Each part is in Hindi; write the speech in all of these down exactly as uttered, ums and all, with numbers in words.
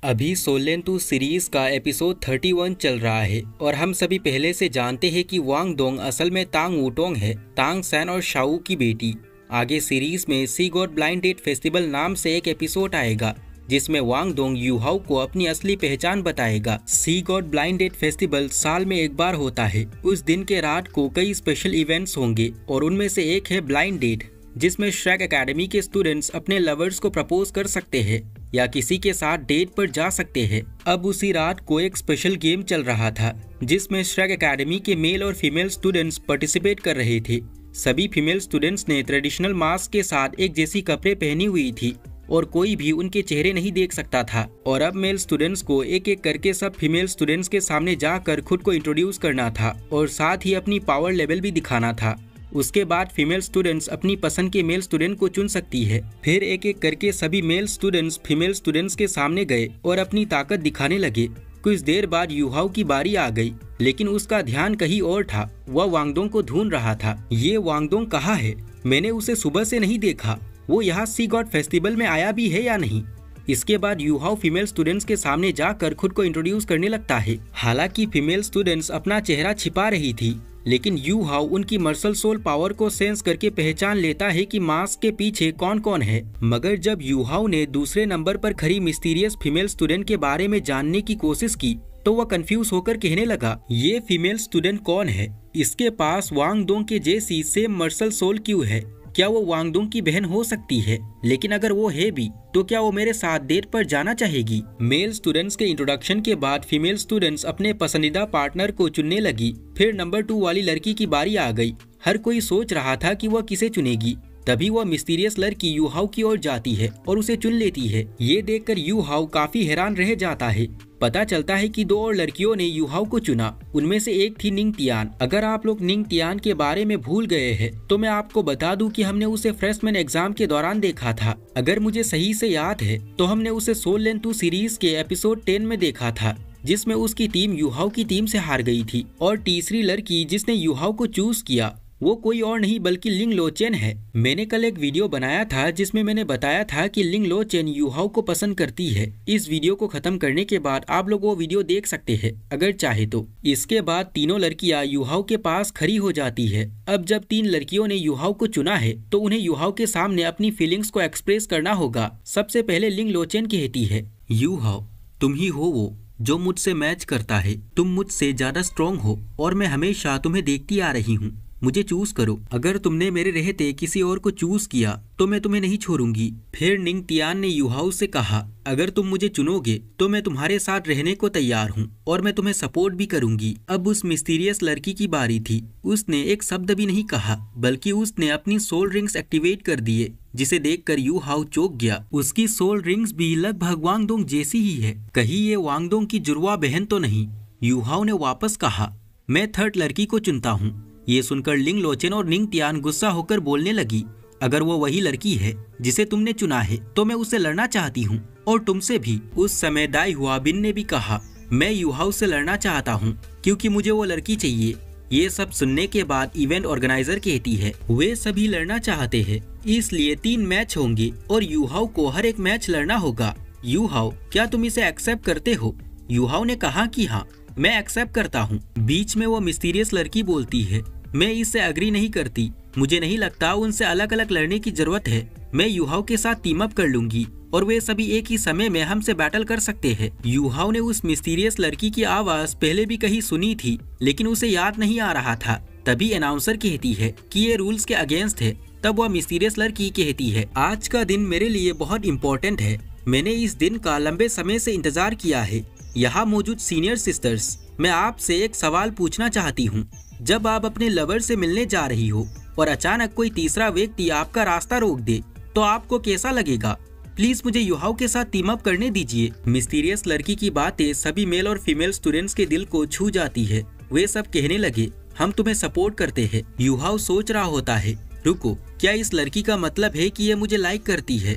अभी सोलेन टू सीरीज का एपिसोड इकतीस चल रहा है और हम सभी पहले से जानते हैं कि वांग डोंग असल में तांग वुटोंग है, तांग सैन और शाओ की बेटी। आगे सीरीज में sea god blind date festival नाम से एक एपिसोड आएगा जिसमें वांग डोंग यूहाओ को अपनी असली पहचान बताएगा। Sea god blind date festival साल में एक बार होता है। उस दिन के रात को कई स्पेशल इवेंट्स होंगे और उनमें से एक है ब्लाइंड डेट, जिसमें श्रेक एकेडमी के स्टूडेंट्स अपने लवर्स को प्रपोज कर सकते हैं या किसी के साथ डेट पर जा सकते हैं। अब उसी रात को एक स्पेशल गेम चल रहा था जिसमें श्रेक एकेडमी के मेल और फीमेल स्टूडेंट्स पार्टिसिपेट कर रहे थे। सभी फीमेल स्टूडेंट्स ने ट्रेडिशनल मास्क के साथ एक जैसी कपड़े पहनी हुई थी और कोई भी उनके चेहरे नहीं देख सकता था। और अब मेल स्टूडेंट्स को एक एक करके सब फीमेल स्टूडेंट्स के सामने जाकर खुद को इंट्रोड्यूस करना था और साथ ही अपनी पावर लेवल भी दिखाना था। उसके बाद फीमेल स्टूडेंट्स अपनी पसंद के मेल स्टूडेंट को चुन सकती है। फिर एक एक करके सभी मेल स्टूडेंट्स फीमेल स्टूडेंट्स के सामने गए और अपनी ताकत दिखाने लगे। कुछ देर बाद यूहाओ की बारी आ गई, लेकिन उसका ध्यान कहीं और था। वह वांगडोंग को ढूंढ रहा था। ये वांगडोंग कहाँ है? मैंने उसे सुबह से नहीं देखा। वो यहाँ सी गॉड फेस्टिवल में आया भी है या नहीं? इसके बाद यूहाओ फीमेल स्टूडेंट्स के सामने जाकर खुद को इंट्रोड्यूस करने लगता है। हालांकि फीमेल स्टूडेंट्स अपना चेहरा छिपा रही थी, लेकिन यूहाओ उनकी मर्सल सोल पावर को सेंस करके पहचान लेता है कि मास्क के पीछे कौन कौन है। मगर जब यूहाओ ने दूसरे नंबर पर खड़ी मिस्टीरियस फीमेल स्टूडेंट के बारे में जानने की कोशिश की तो वह कंफ्यूज होकर कहने लगा, ये फीमेल स्टूडेंट कौन है? इसके पास वांग डोंग के जैसी सेम मर्सल सोल क्यों है? क्या वो वांग डोंग की बहन हो सकती है? लेकिन अगर वो है भी तो क्या वो मेरे साथ डेट पर जाना चाहेगी? मेल स्टूडेंट्स के इंट्रोडक्शन के बाद फीमेल स्टूडेंट्स अपने पसंदीदा पार्टनर को चुनने लगी। फिर नंबर टू वाली लड़की की बारी आ गई। हर कोई सोच रहा था कि वह किसे चुनेगी। तभी वह मिस्टीरियस लड़की यूहाओ की ओर जाती है और उसे चुन लेती है। ये देखकर यूहाओ काफी हैरान रह जाता है। पता चलता है कि दो और लड़कियों ने यूहाओ को चुना। उनमें से एक थी निंग टियान। अगर आप लोग निंग टियान के बारे में भूल गए हैं तो मैं आपको बता दूं कि हमने उसे फ्रेशमैन एग्जाम के दौरान देखा था। अगर मुझे सही से याद है तो हमने उसे सोलेन टू सीरीज के एपिसोड टेन में देखा था, जिसमें उसकी टीम यूहाओ की टीम से हार गई थी। और तीसरी लड़की जिसने यूहाओ को चूज किया वो कोई और नहीं बल्कि लिंग लोचेन है। मैंने कल एक वीडियो बनाया था जिसमें मैंने बताया था कि लिंग लोचेन यूहाओ को पसंद करती है। इस वीडियो को खत्म करने के बाद आप लोग वो वीडियो देख सकते हैं अगर चाहे तो। इसके बाद तीनों लड़कियां यूहाओ के पास खड़ी हो जाती है। अब जब तीन लड़कियों ने यूहाओ को चुना है तो उन्हें यूहाओ के सामने अपनी फीलिंग्स को एक्सप्रेस करना होगा। सबसे पहले लिंग लोचेन कहती है, यूहाओ तुम ही हो वो जो मुझसे मैच करता है। तुम मुझसे ज्यादा स्ट्रॉन्ग हो और मैं हमेशा तुम्हें देखती आ रही हूँ। मुझे चूज करो। अगर तुमने मेरे रहते किसी और को चूज किया तो मैं तुम्हें नहीं छोड़ूंगी। फिर निंग टियान ने यूहाओ से कहा, अगर तुम मुझे चुनोगे तो मैं तुम्हारे साथ रहने को तैयार हूँ और मैं तुम्हें सपोर्ट भी करूंगी। अब उस मिस्टीरियस लड़की की बारी थी। उसने एक शब्द भी नहीं कहा बल्कि उसने अपनी सोल रिंग्स एक्टिवेट कर दिए, जिसे देखकर यूहाओ चौंक गया। उसकी सोल रिंग्स भी लगभग वांग डोंग जैसी ही है। कहीं ये वांग डोंग की जुड़वा बहन तो नहीं? यूहाओ ने वापस कहा, मैं थर्ड लड़की को चुनता हूँ। ये सुनकर लिंग लोचेन और निंग टियान गुस्सा होकर बोलने लगी, अगर वो वही लड़की है जिसे तुमने चुना है तो मैं उससे लड़ना चाहती हूँ और तुमसे भी। उस समय दाई हुआबिन ने भी कहा, मैं यूहाओ से लड़ना चाहता हूँ क्योंकि मुझे वो लड़की चाहिए। ये सब सुनने के बाद इवेंट ऑर्गेनाइजर कहती है, वे सभी लड़ना चाहते हैं इसलिए तीन मैच होंगे और यूहाओ को हर एक मैच लड़ना होगा। यूहाओ क्या तुम इसे एक्सेप्ट करते हो? यूहाओ ने कहा कि हाँ मैं एक्सेप्ट करता हूँ। बीच में वो मिस्टीरियस लड़की बोलती है, मैं इससे अग्री नहीं करती। मुझे नहीं लगता उनसे अलग अलग लड़ने की जरूरत है। मैं यूहाओ के साथ टीम अप कर लूंगी और वे सभी एक ही समय में हमसे बैटल कर सकते हैं। यूहाओ ने उस मिस्टीरियस लड़की की आवाज पहले भी कहीं सुनी थी लेकिन उसे याद नहीं आ रहा था। तभी अनाउंसर कहती है कि ये रूल्स के अगेंस्ट है। तब वह मिस्टीरियस लड़की कहती है, आज का दिन मेरे लिए बहुत इम्पोर्टेंट है। मैंने इस दिन का लंबे समय से इंतजार किया है। यहाँ मौजूद सीनियर सिस्टर्स, मैं आपसे एक सवाल पूछना चाहती हूँ। जब आप अपने लवर से मिलने जा रही हो और अचानक कोई तीसरा व्यक्ति आपका रास्ता रोक दे तो आपको कैसा लगेगा? प्लीज मुझे यूहाओ के साथ टीम अप करने दीजिए। मिस्टीरियस लड़की की बातें सभी मेल और फीमेल स्टूडेंट्स के दिल को छू जाती है। वे सब कहने लगे, हम तुम्हें सपोर्ट करते हैं। यूहाओ सोच रहा होता है, रुको, क्या इस लड़की का मतलब है कि ये मुझे लाइक करती है?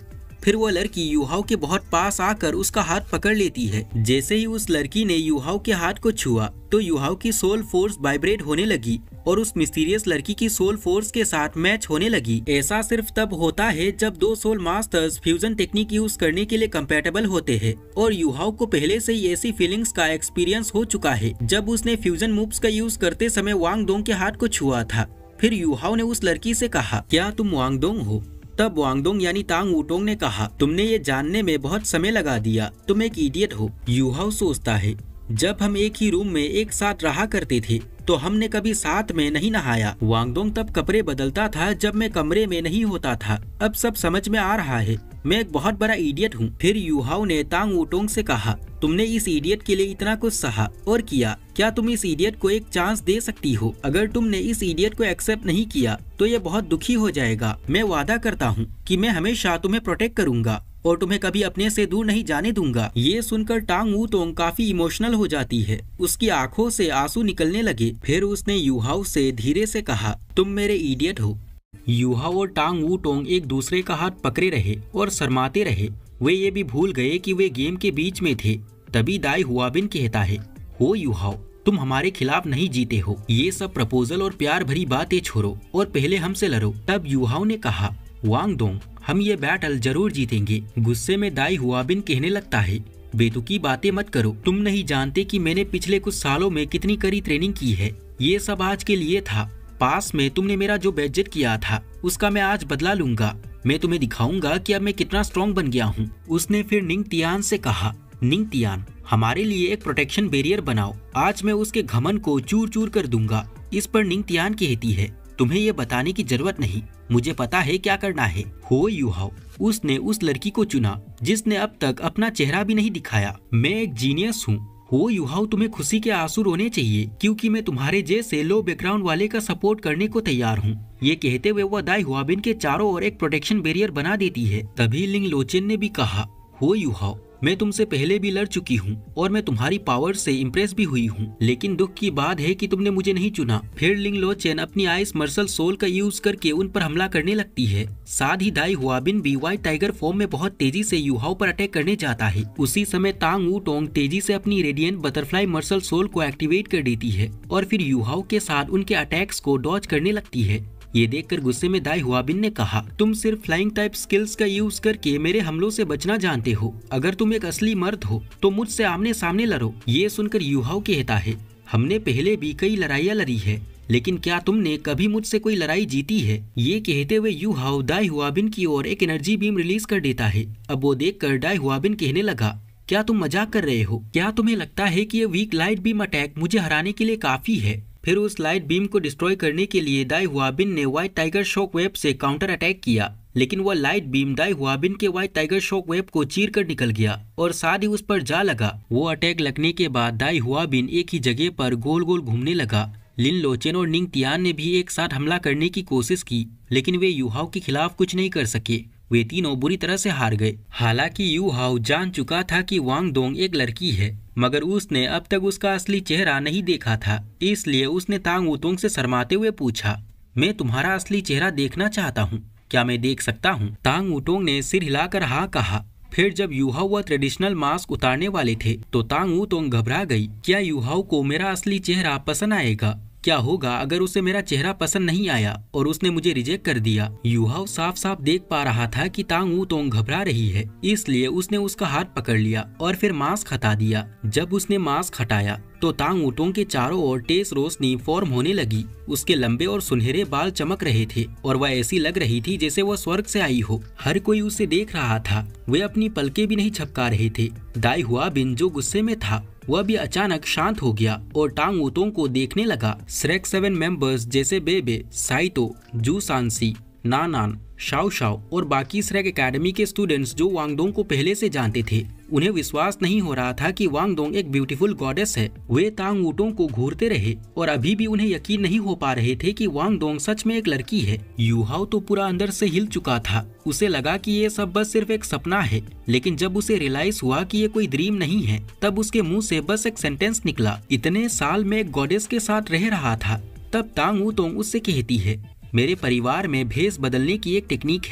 फिर वो लड़की यूहाओ के बहुत पास आकर उसका हाथ पकड़ लेती है। जैसे ही उस लड़की ने यूहाओ के हाथ को छुआ तो यूहाओ की सोल फोर्स वाइब्रेट होने लगी और उस मिस्टीरियस लड़की की सोल फोर्स के साथ मैच होने लगी। ऐसा सिर्फ तब होता है जब दो soul masters fusion technique use करने के लिए कंपैटिबल होते हैं और यूहाओ को पहले से ही ऐसी फीलिंग्स का एक्सपीरियंस हो चुका है जब उसने फ्यूजन मूव्स का यूज करते समय वांग डोंग के हाथ को छुआ था। फिर यूहाओ ने उस लड़की से कहा, क्या तुम वांग डोंग हो? तब वांग डोंग यानी तांग वूटोंग ने कहा, तुमने ये जानने में बहुत समय लगा दिया, तुम एक इडियट हो। यूहाओ सोचता है, जब हम एक ही रूम में एक साथ रहा करते थे तो हमने कभी साथ में नहीं नहाया। वांग डोंग तब कपड़े बदलता था जब मैं कमरे में नहीं होता था। अब सब समझ में आ रहा है, मैं एक बहुत बड़ा इडियट हूँ। फिर यूहाओ ने तांग वूटोंग से कहा, तुमने इस इडियट के लिए इतना कुछ सहा और किया, क्या तुम इस इडियट को एक चांस दे सकती हो? अगर तुमने इस इडियट को एक्सेप्ट नहीं किया तो ये बहुत दुखी हो जाएगा। मैं वादा करता हूँ कि मैं हमेशा तुम्हें प्रोटेक्ट करूंगा और तुम्हें कभी अपने से दूर नहीं जाने दूंगा। ये सुनकर टांग वूटोंग काफी इमोशनल हो जाती है, उसकी आंखों से आंसू निकलने लगे। फिर उसने यूहाओ से धीरे से कहा, तुम मेरे इडियट हो। यूहाओ और टांग वूटोंग एक दूसरे का हाथ पकड़े रहे और शर्माते रहे। वे ये भी भूल गए कि वे गेम के बीच में थे। तभी दाई हुआबिन कहता है, हो यूहाओ, तुम हमारे खिलाफ नहीं जीते हो। ये सब प्रपोजल और प्यार भरी बातें छोड़ो और पहले हमसे लड़ो। तब यूहाओ ने कहा, वांग डोंग, हम ये बैटल जरूर जीतेंगे। गुस्से में दाई हुआबिन कहने लगता है, बेतुकी बातें मत करो, तुम नहीं जानते कि मैंने पिछले कुछ सालों में कितनी कड़ी ट्रेनिंग की है। ये सब आज के लिए था। पास में तुमने मेरा जो बेइज्जत किया था उसका मैं आज बदला लूंगा। मैं तुम्हें दिखाऊंगा कि अब मैं कितना स्ट्रॉन्ग बन गया हूँ। उसने फिर निंग तियान से कहा, निंग तियान, हमारे लिए एक प्रोटेक्शन बैरियर बनाओ, आज मैं उसके घमंड को चूर चूर कर दूंगा। इस पर निंग तियान कहती है, तुम्हें ये बताने की जरूरत नहीं, मुझे पता है क्या करना है। हो यूहाओ, उसने उस लड़की को चुना जिसने अब तक अपना चेहरा भी नहीं दिखाया। मैं एक जीनियस हूँ। हो यूहाओ, तुम्हें खुशी के आंसू रोने चाहिए क्योंकि मैं तुम्हारे जैसे लो बैकग्राउंड वाले का सपोर्ट करने को तैयार हूँ। ये कहते हुए वह दाई हुआबिन के चारों ओर एक प्रोटेक्शन बैरियर बना देती है। तभी लिंग लोचेन ने भी कहा, हो यूहाओ, मैं तुमसे पहले भी लड़ चुकी हूँ और मैं तुम्हारी पावर से इम्प्रेस भी हुई हूँ, लेकिन दुख की बात है कि तुमने मुझे नहीं चुना। फिर लिंग लोचेन अपनी आइस मर्सल सोल का यूज करके उन पर हमला करने लगती है। साथ ही दाई हुआबिन भी व्हाइट टाइगर फॉर्म में बहुत तेजी से यूहाओ पर अटैक करने जाता है। उसी समय तांग वूटोंग तेजी से अपनी रेडियंट बटरफ्लाई मर्सल सोल को एक्टिवेट कर देती है और फिर यूहाओ के साथ उनके अटैक्स को डॉज करने लगती है। ये देखकर गुस्से में दाई हुआबिन ने कहा, तुम सिर्फ फ्लाइंग टाइप स्किल्स का यूज करके मेरे हमलों से बचना जानते हो। अगर तुम एक असली मर्द हो तो मुझसे आमने सामने लड़ो। ये सुनकर यूहाओ कहता है, हमने पहले भी कई लड़ाइयाँ लड़ी है, लेकिन क्या तुमने कभी मुझसे कोई लड़ाई जीती है? ये कहते हुए यूहाओ दाई हुआबिन की ओर एक एनर्जी बीम रिलीज कर देता है। अब वो देखकर दाई हुआबिन कहने लगा, क्या तुम मजाक कर रहे हो? क्या तुम्हें लगता है कि ये वीक लाइट बीम अटैक मुझे हराने के लिए काफी है? फिर उस लाइट बीम को डिस्ट्रॉय करने के लिए दाई हुआबिन ने व्हाइट टाइगर शॉक वेव से काउंटर अटैक किया, लेकिन वह लाइट बीम दाई हुआबिन के व्हाइट टाइगर शॉक वेव को चीर कर निकल गया और साथ ही उस पर जा लगा। वो अटैक लगने के बाद दाई हुआबिन एक ही जगह पर गोल गोल घूमने लगा। लिन लोचेन और निंग तियान ने भी एक साथ हमला करने की कोशिश की, लेकिन वे यूहाओ के खिलाफ कुछ नहीं कर सके। वे तीनों बुरी तरह से हार गए। हालांकि यूहाओ जान चुका था कि वांग डोंग एक लड़की है, मगर उसने अब तक उसका असली चेहरा नहीं देखा था, इसलिए उसने तांग वूटोंग से शर्माते हुए पूछा, मैं तुम्हारा असली चेहरा देखना चाहता हूँ, क्या मैं देख सकता हूँ? तांग वूटोंग ने सिर हिलाकर हाँ कहा। फिर जब यूहाओ वह ट्रेडिशनल मास्क उतारने वाले थे तो तांग वूटोंग घबरा गई। क्या यूहाओ को मेरा असली चेहरा पसंद आएगा? क्या होगा अगर उसे मेरा चेहरा पसंद नहीं आया और उसने मुझे रिजेक्ट कर दिया? यूहाओ साफ साफ देख पा रहा था कि तांग वूटोंग घबरा रही है, इसलिए उसने उसका हाथ पकड़ लिया और फिर मास्क हटा दिया। जब उसने मास्क हटाया तो तांग वूटोंग के चारों ओर तेज रोशनी फॉर्म होने लगी। उसके लंबे और सुनहरे बाल चमक रहे थे और वह ऐसी लग रही थी जैसे वह स्वर्ग से आई हो। हर कोई उसे देख रहा था। वे अपनी पलकें भी नहीं झपका रहे थे। दाई हुआबिन जो गुस्से में था वह भी अचानक शांत हो गया और टांग वूटोंग को देखने लगा। श्रेक सेवन मेंबर्स जैसे बेबे, साइतो, जू सांसी, नानान, शाओ शाओ और बाकी श्रेक एकेडमी के स्टूडेंट्स जो वांग डोंग को पहले से जानते थे, उन्हें विश्वास नहीं हो रहा था कि वांग डोंग एक ब्यूटीफुल गॉडेस है। वे तांग वूटोंग को घूरते रहे और अभी भी उन्हें यकीन नहीं हो पा रहे थे कि वांग डोंग सच में एक लड़की है। यूहाओ तो पूरा अंदर से हिल चुका था। उसे लगा कि ये सब बस सिर्फ एक सपना है, लेकिन जब उसे रियलाइज हुआ कि ये कोई ड्रीम नहीं है, तब उसके मुंह से बस एक सेंटेंस निकला, इतने साल में एक गॉडेस के साथ रह रहा था। तब तांग वूटोंग उससे कहती है, मेरे परिवार में भेष बदलने की एक टेक्निक है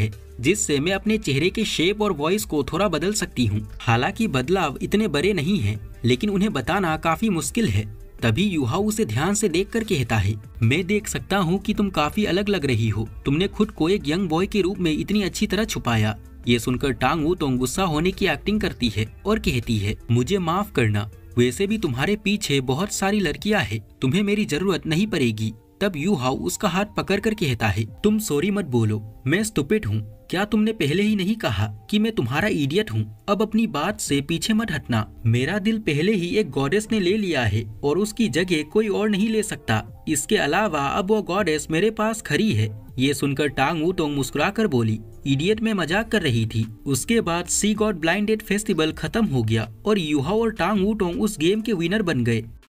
जिससे मैं अपने चेहरे के शेप और वॉइस को थोड़ा बदल सकती हूँ। हालांकि बदलाव इतने बड़े नहीं हैं, लेकिन उन्हें बताना काफी मुश्किल है। तभी यूहाऊ उसे ध्यान से देखकर कहता है, मैं देख सकता हूँ कि तुम काफी अलग लग रही हो। तुमने खुद को एक यंग बॉय के रूप में इतनी अच्छी तरह छुपाया। ये सुनकर टांग वूटोंग गुस्सा होने की एक्टिंग करती है और कहती है, मुझे माफ करना, वैसे भी तुम्हारे पीछे बहुत सारी लड़कियां हैं, तुम्हें मेरी जरूरत नहीं पड़ेगी। तब यूहाऊ उसका हाथ पकड़कर कहता है, तुम सॉरी मत बोलो, मैं स्टूपिड हूँ। क्या तुमने पहले ही नहीं कहा कि मैं तुम्हारा इडियट हूँ? अब अपनी बात से पीछे मत हटना। मेरा दिल पहले ही एक गॉडेस ने ले लिया है और उसकी जगह कोई और नहीं ले सकता। इसके अलावा अब वो गॉडेस मेरे पास खड़ी है। ये सुनकर टांग वूटोंग मुस्कुरा कर बोली, इडियट में मजाक कर रही थी। उसके बाद sea god blind date festival खत्म हो गया और यूहाऊ और टांग वूटोंग उस गेम के विनर बन गए।